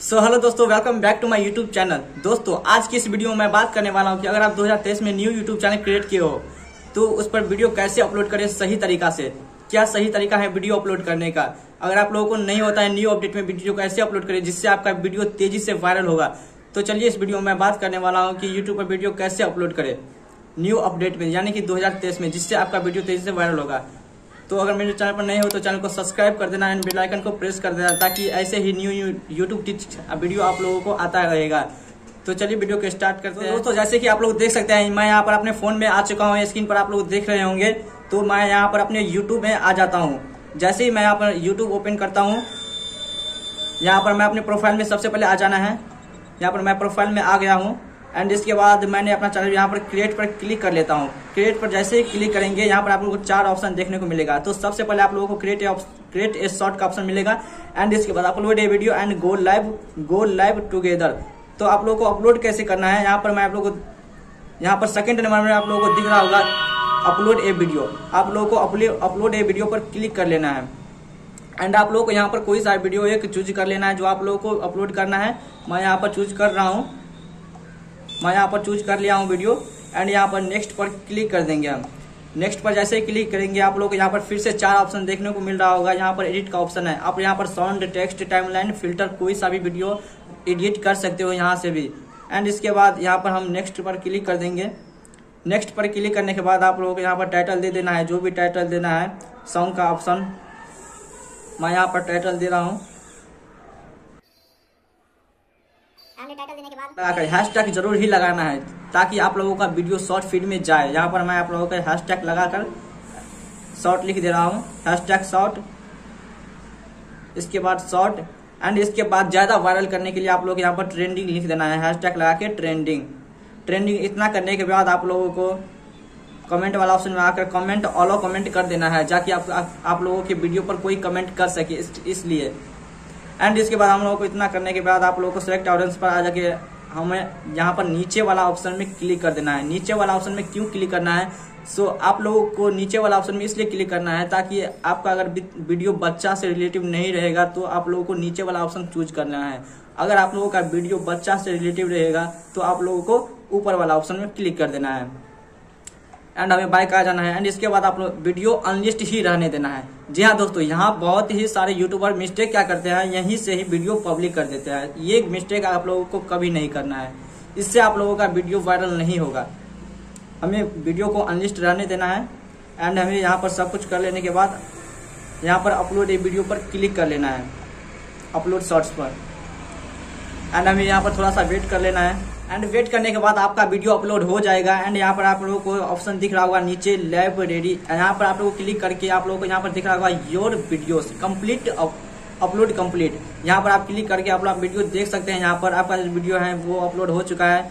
Hello दोस्तों, welcome back to my YouTube channel. दोस्तों, आज की इस वीडियो में मैं बात करने वाला हूं कि अगर आप 2023 में न्यू यूट्यूब चैनल क्रिएट किए हो तो उस पर वीडियो कैसे अपलोड करें सही तरीका से। क्या सही तरीका है वीडियो अपलोड करने का। अगर आप लोगों को नहीं होता है न्यू अपडेट में वीडियो कैसे अपलोड करें जिससे आपका वीडियो तेजी से वायरल होगा, तो चलिए इस वीडियो में मैं बात करने वाला हूँ कि यूट्यूब पर वीडियो कैसे अपलोड करें न्यू अपडेट में, यानी कि 2023 में, जिससे आपका वीडियो तेजी से वायरल होगा। तो अगर मेरे चैनल पर नए हो तो चैनल को सब्सक्राइब कर देना एंड बेल आइकन को प्रेस कर देना, ताकि ऐसे ही न्यू यूट्यूब टिप्स वीडियो आप लोगों को आता रहेगा। तो चलिए वीडियो को स्टार्ट करते हैं। दोस्तों, जैसे कि आप लोग देख सकते हैं, मैं यहाँ पर अपने फोन में आ चुका हूँ। स्क्रीन पर आप लोग देख रहे होंगे। तो मैं यहाँ पर अपने यूट्यूब में आ जाता हूँ। जैसे ही मैं यहाँ पर यूट्यूब ओपन करता हूँ, यहाँ पर मैं अपने प्रोफाइल में सबसे पहले आ जाना है। यहाँ पर मैं प्रोफाइल में आ गया हूँ एंड इसके बाद मैंने अपना चैनल यहाँ पर क्रिएट पर क्लिक कर लेता हूँ। क्रिएट पर जैसे ही क्लिक करेंगे, यहाँ पर आप लोगों को 4 ऑप्शन देखने को मिलेगा। तो सबसे पहले आप लोगों को क्रिएट ए शॉर्ट का ऑप्शन मिलेगा एंड इसके बाद upload a video and go live together. तो आप लोगों को अपलोड कैसे करना है, यहाँ पर मैं आप लोगों को यहाँ पर सेकंड नंबर में आप लोगों को दिख रहा होगा अपलोड ए वीडियो। आप लोगों को अपलोड ए वीडियो पर क्लिक कर लेना है एंड आप लोगों को यहाँ पर कोई सा वीडियो एक चूज कर लेना है जो आप लोगों को अपलोड करना है। मैं यहाँ पर चूज कर रहा हूँ। मैं यहाँ पर चूज कर लिया हूँ वीडियो एंड यहाँ पर नेक्स्ट पर क्लिक कर देंगे हम। नेक्स्ट पर जैसे ही क्लिक करेंगे, आप लोग को यहाँ पर फिर से 4 ऑप्शन देखने को मिल रहा होगा। यहाँ पर एडिट का ऑप्शन है। आप यहाँ पर साउंड, टेक्स्ट, टाइमलाइन, फिल्टर, कोई सा भी वीडियो एडिट कर सकते हो यहाँ से भी। एंड इसके बाद यहाँ पर हम नेक्स्ट पर क्लिक कर देंगे। नेक्स्ट पर क्लिक करने के बाद आप लोगों को यहाँ पर टाइटल दे देना है, जो भी टाइटल देना है। सॉन्ग का ऑप्शन, मैं यहाँ पर टाइटल दे रहा हूँ। टाइटल देने के बाद हैशटैग जरूर ही लगाना है ताकि आप लोगों का वीडियो शॉर्ट फीड में जाए। यहाँ पर मैं आप लोगों का हैशटैग लगाकर शॉर्ट लिख दे रहा हूँ। हैशटैग शॉर्ट, इसके बाद शॉर्ट एंड इसके बाद ज्यादा वायरल करने के लिए आप लोग यहाँ पर ट्रेंडिंग लिख देना है। हैशटैग लगा के ट्रेंडिंग इतना करने के बाद आप लोगों को कमेंट वाला ऑप्शन में आकर कमेंट ऑलो कमेंट कर देना है, ताकि आप लोगों के वीडियो पर कोई कमेंट कर सके, इसलिए। एंड इसके बाद हम लोगों को इतना करने के बाद आप लोगों को सिलेक्ट ऑडियंस पर आ जाके हमें यहाँ पर नीचे वाला ऑप्शन में क्लिक कर देना है। नीचे वाला ऑप्शन में क्यों क्लिक करना है, सो आप लोगों को नीचे वाला ऑप्शन में इसलिए क्लिक करना है ताकि आपका अगर वीडियो बच्चा से रिलेटिव नहीं रहेगा तो आप लोगों को नीचे वाला ऑप्शन चूज करना है। अगर आप लोगों का वीडियो बच्चा से रिलेटिव रहेगा तो आप लोगों को ऊपर वाला ऑप्शन में क्लिक कर देना है एंड हमें बैक आ जाना है। एंड इसके बाद आप लोग वीडियो अनलिस्ट ही रहने देना है। जी हाँ दोस्तों, यहाँ बहुत ही सारे यूट्यूबर मिस्टेक क्या करते हैं, यहीं से ही वीडियो पब्लिक कर देते हैं। ये मिस्टेक आप लोगों को कभी नहीं करना है, इससे आप लोगों का वीडियो वायरल नहीं होगा। हमें वीडियो को अनलिस्ट रहने देना है एंड हमें यहाँ पर सब कुछ कर लेने के बाद यहाँ पर अपलोड ए वीडियो पर क्लिक कर लेना है, अपलोड शॉर्ट्स पर। एंड हमें यहाँ पर थोड़ा सा वेट कर लेना है एंड वेट करने के बाद आपका वीडियो अपलोड हो जाएगा। एंड यहाँ पर आप लोगों को ऑप्शन दिख रहा होगा नीचे लाइब्रेरी, यहाँ पर आप लोगों को क्लिक करके आप लोगों को यहाँ पर दिख रहा होगा your videos complete upload complete. यहाँ पर आप क्लिक करके आप लोग वीडियो देख सकते हैं। यहाँ पर आपका जो वीडियो है वो अपलोड हो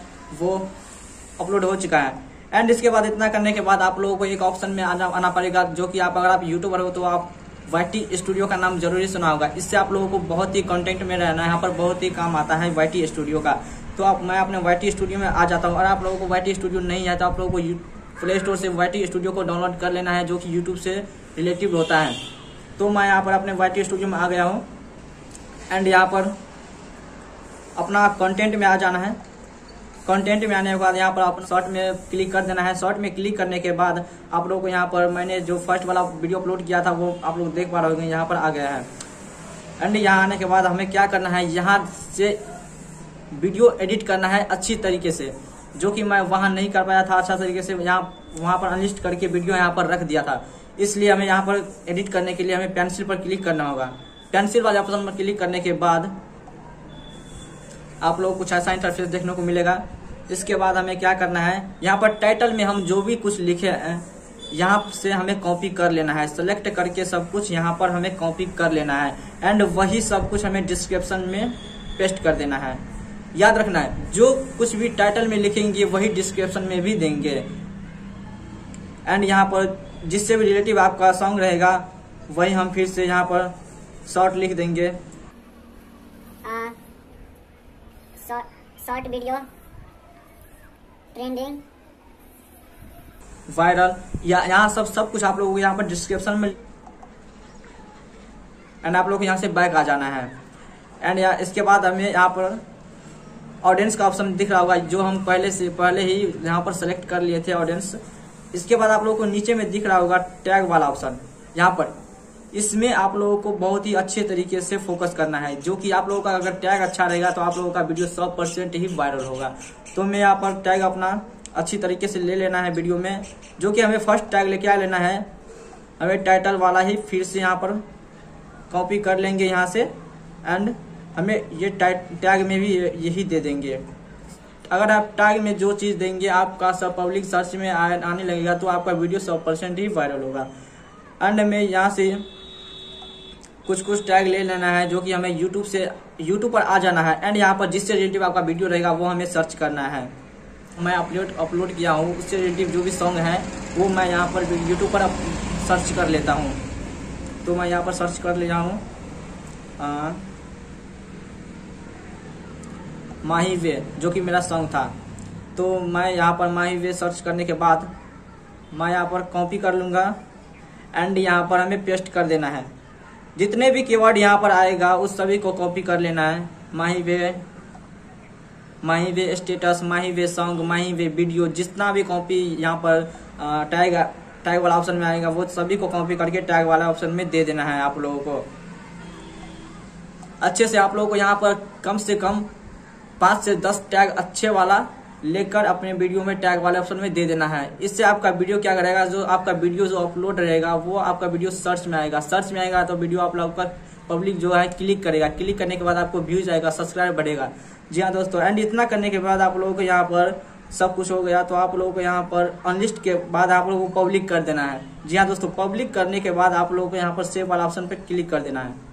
चुका है। एंड इसके बाद इतना करने के बाद आप लोगों को एक ऑप्शन में आना पड़ेगा, जो कि अगर आप यूट्यूबर हो तो आप YT स्टूडियो का नाम जरूरी सुना होगा। इससे आप लोगों को बहुत ही कंटेंट में रहना है, यहाँ पर बहुत ही काम आता है YT स्टूडियो का। तो मैं अपने YT स्टूडियो में आ जाता हूँ। और आप लोगों को YT स्टूडियो नहीं है तो आप लोगों को प्ले स्टोर से YT स्टूडियो को डाउनलोड कर लेना है, जो कि यूट्यूब से रिलेटिव होता है। तो मैं यहाँ पर अपने YT स्टूडियो में आ गया हूँ एंड यहाँ पर अपना कंटेंट में आ जाना है। कंटेंट में आने के बाद यहाँ पर अपना शॉर्ट में क्लिक कर देना है। शॉर्ट में क्लिक करने के बाद आप लोगों को यहाँ पर मैंने जो फर्स्ट वाला वीडियो अपलोड किया था वो आप लोग देख पा रहे होंगे, यहाँ पर आ गया है। एंड यहाँ आने के बाद हमें क्या करना है, यहाँ से वीडियो एडिट करना है अच्छी तरीके से, जो कि मैं वहाँ नहीं कर पाया था अच्छा तरीके से। वहाँ पर अनलिस्ट करके वीडियो यहाँ पर रख दिया था, इसलिए हमें यहाँ पर एडिट करने के लिए हमें पेंसिल पर क्लिक करना होगा। पेंसिल वाले ऑप्शन पर क्लिक करने के बाद आप लोगों को कुछ ऐसा इंटरफेस देखने को मिलेगा। इसके बाद हमें क्या करना है, यहाँ पर टाइटल में हम जो भी कुछ लिखे हैं यहाँ से हमें कॉपी कर लेना है। सेलेक्ट करके सब कुछ यहाँ पर हमें कॉपी कर लेना है एंड वही सब कुछ हमें डिस्क्रिप्शन में पेस्ट कर देना है। याद रखना है, जो कुछ भी टाइटल में लिखेंगे वही डिस्क्रिप्शन में भी देंगे। एंड यहाँ पर जिससे भी रिलेटिव आपका सॉन्ग रहेगा वही हम फिर से यहाँ पर शॉर्ट लिख देंगे। शॉर्ट वीडियो ट्रेंडिंग वायरल, या यहाँ सब कुछ आप लोगों को यहाँ पर डिस्क्रिप्शन में एंड आप लोग को यहाँ से बैक आ जाना है। एंड इसके बाद हमें यहाँ पर ऑडियंस का ऑप्शन दिख रहा होगा, जो हम पहले ही यहाँ पर सेलेक्ट कर लिए थे ऑडियंस। इसके बाद आप लोगों को नीचे में दिख रहा होगा टैग वाला ऑप्शन, यहाँ पर इसमें आप लोगों को बहुत ही अच्छे तरीके से फोकस करना है, जो कि आप लोगों का अगर टैग अच्छा रहेगा तो आप लोगों का वीडियो 100% ही वायरल होगा। तो मैं यहाँ पर टैग अपना अच्छी तरीके से ले लेना है वीडियो में, जो कि हमें फर्स्ट टैग लेके आ लेना है। हमें टाइटल वाला ही फिर से यहाँ पर कॉपी कर लेंगे यहाँ से, एंड हमें ये टैग में भी यही दे देंगे। अगर आप टैग में जो चीज़ देंगे आपका सब पब्लिक सर्च में आने लगेगा तो आपका वीडियो 100% ही वायरल होगा। एंड हमें यहाँ से कुछ टैग ले लेना है, जो कि हमें यूट्यूब पर आ जाना है, एंड यहाँ पर जिससे रिलेटिव आपका वीडियो रहेगा वो हमें सर्च करना है। मैं अपलोड किया हूँ, उससे रिलेटिव जो भी सॉन्ग है वो मैं यहाँ पर यूट्यूब पर सर्च कर लेता हूँ। तो मैं यहाँ पर सर्च कर ले रहा हूँ माही वे, जो कि मेरा सॉन्ग था। तो मैं यहाँ पर माही वे सर्च करने के बाद मैं यहाँ पर कॉपी कर लूँगा, एंड यहाँ पर हमें पेस्ट कर देना है। जितने भी कीवर्ड यहाँ पर आएगा उस सभी को कॉपी कर लेना है। माही वे स्टेटस, माही वे सॉन्ग, माही वे वीडियो, जितना भी कॉपी यहाँ पर टैग वाला ऑप्शन में आएगा वो सभी को कॉपी करके टैग वाला ऑप्शन में दे देना है। आप लोगों को अच्छे से आप लोगों को यहाँ पर कम से कम 5 से 10 टैग अच्छे वाला लेकर अपने वीडियो में टैग वाले ऑप्शन में दे देना है। इससे आपका वीडियो क्या करेगा, जो आपका वीडियो जो अपलोड रहेगा वो आपका वीडियो सर्च में आएगा तो वीडियो आप लोग का पब्लिक जो है क्लिक करेगा। क्लिक करने के बाद आपको व्यूज आएगा, सब्सक्राइब बढ़ेगा। जी हाँ दोस्तों, एंड इतना करने के बाद आप लोगों को यहाँ पर सब कुछ हो गया। तो आप लोगों को यहाँ पर अनलिस्ट के बाद आप लोगों को पब्लिक कर देना है। जी हाँ दोस्तों, पब्लिक करने के बाद आप लोगों को यहाँ पर सेव वाला ऑप्शन पर क्लिक कर देना है।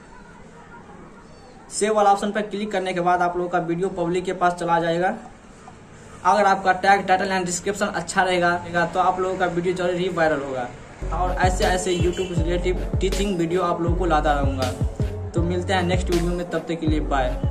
सेव वाला ऑप्शन पर क्लिक करने के बाद आप लोगों का वीडियो पब्लिक के पास चला जाएगा। अगर आपका टैग, टाइटल एंड डिस्क्रिप्शन अच्छा रहेगा तो आप लोगों का वीडियो जल्द ही वायरल होगा। और ऐसे यूट्यूब रिलेटिव टीचिंग वीडियो आप लोगों को लाता रहूँगा। तो मिलते हैं नेक्स्ट वीडियो में, तब तक के लिए बाय।